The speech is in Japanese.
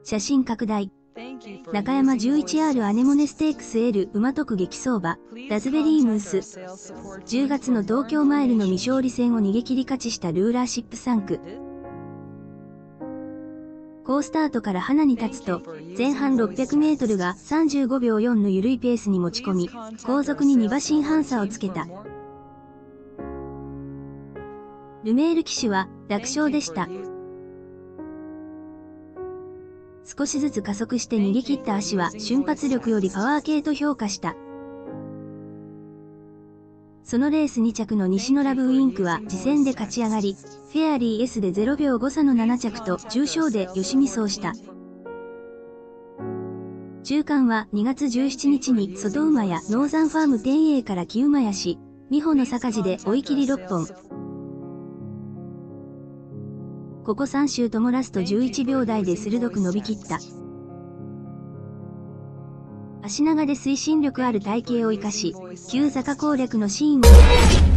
写真拡大。中山 11R アネモネステークス L 馬得激走馬、ラズベリームース。10月の東京マイルの未勝利戦を逃げ切り勝ちしたルーラーシップ3区。好スタートから花に立つと、前半600メートルが35秒4の緩いペースに持ち込み、後続に2馬身半差をつけた。ルメール騎手は楽勝でした。少しずつ加速して逃げ切った足は瞬発力よりパワー系と評価した。そのレース2着の西のラブウインクは次戦で勝ち上がり、フェアリー S で0秒5差の7着と重賞でよしみ走した。中間は2月17日に外馬やノーザンファーム 10A から木馬やし、美穂の坂地で追い切り6本。ここ3周ともラスト11秒台で鋭く伸びきった。足長で推進力ある体型を生かし、急坂攻略のシーンも